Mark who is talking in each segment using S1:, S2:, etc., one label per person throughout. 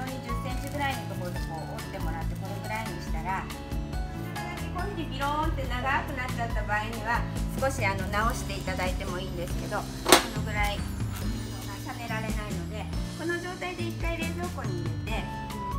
S1: に10センチぐらいのところでこう折ってもらって、これぐらいにしたら、こういうふうにビローンって長くなっちゃった場合には少し直していただいてもいいんですけど、このぐらい重ねられないので、この状態で1回冷蔵庫に入れて、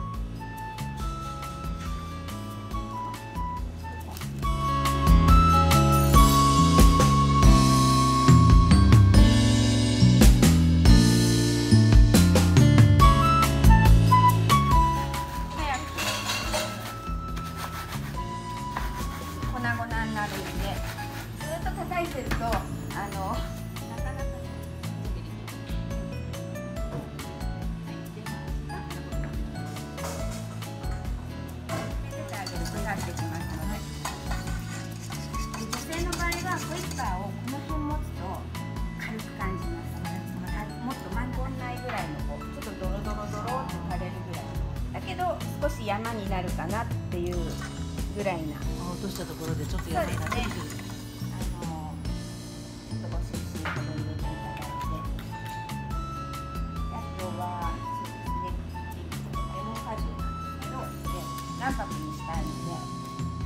S1: 粉々になるので、ずっと叩いてるとなかなかってきますので、女性の場合はホイッパーをこの辺持つと軽く感じます。もっとまんないぐらいのちょっとドロドロドロって垂れるぐらいだけど、少し山になるかなっていうぐらいな。
S2: 落としたところでちょっと山になってくる。
S1: ちょっと5 cc ほど入れていただいて、あとはそうですね、レモン果汁なんですけど、卵白にしたいので。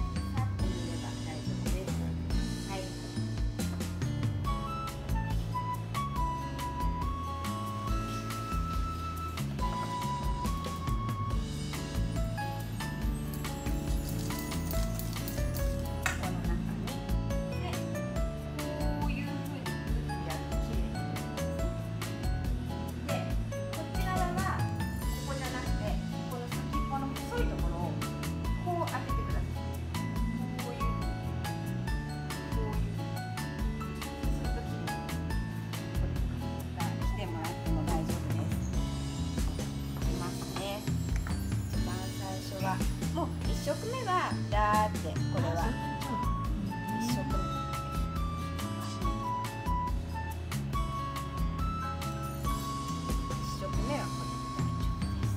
S1: もう1食目はだーって、これは1食目。1食目はこれで大丈夫です。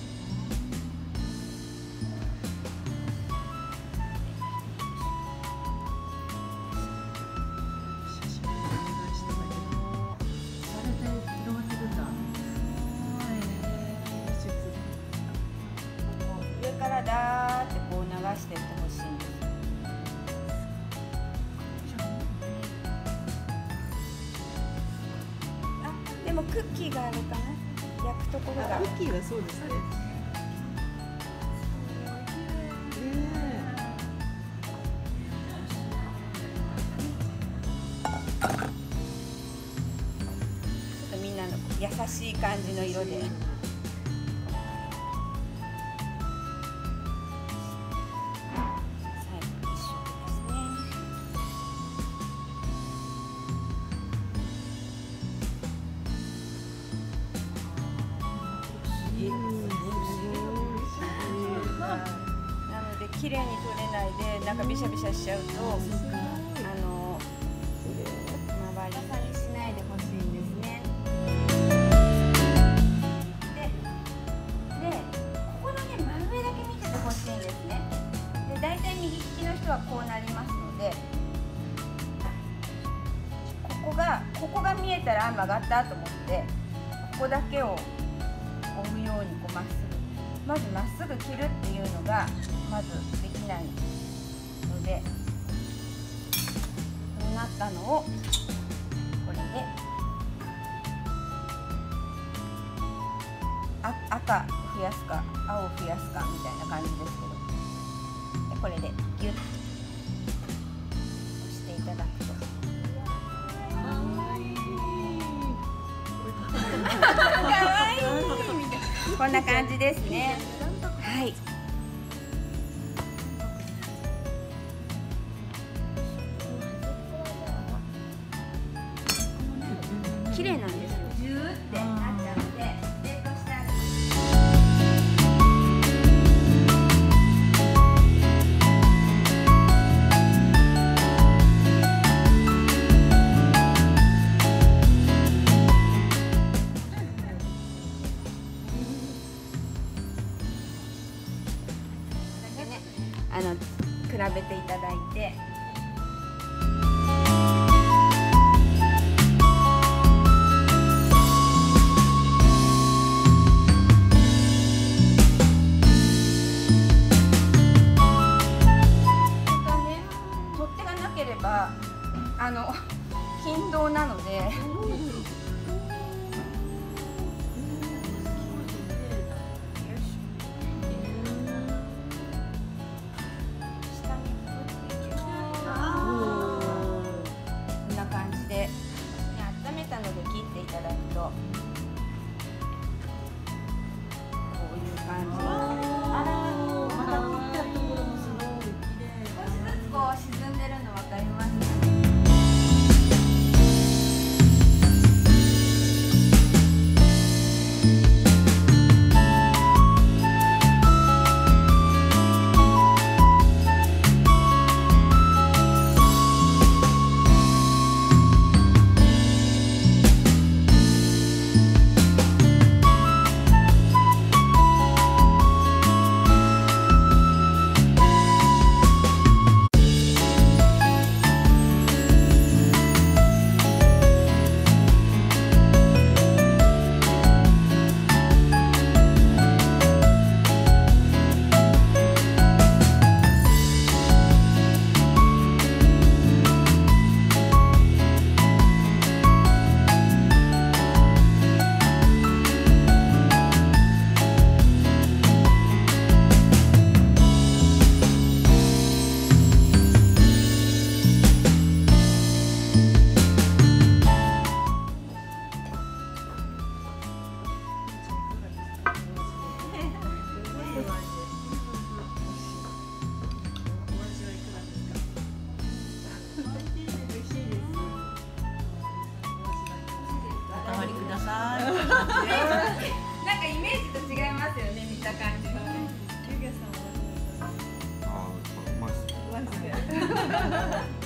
S1: 上からだーってこう流していってほしいんです。あ、でもクッキーがあるかな、焼くところが。
S2: クッキーはそうですね。
S1: ちょっとみんなの優しい感じの色で。なので綺麗に取れないで、なんかビシャビシャしちゃうと、周りにしないでほしいんですね。で、ここのね、真上だけ見ててほしいんですね。で、大体右利きの人はこうなりますので、ここが見えたら曲がったと思って、ここだけを追うようにこうまっすぐ、まずまっすぐ切るっていうのがまずできないので、こうなったのをこれで赤増やすか青増やすかみたいな感じですけど、でこれでギュッと押していただくと。こんな感じですね。はい。綺麗なんですよ。ジューってなっちゃうので、冷凍してある。比べていただいて、こ
S2: な。
S1: なんかイメージと違いますよね、見た感じの。
S3: ああ、うまいっすね。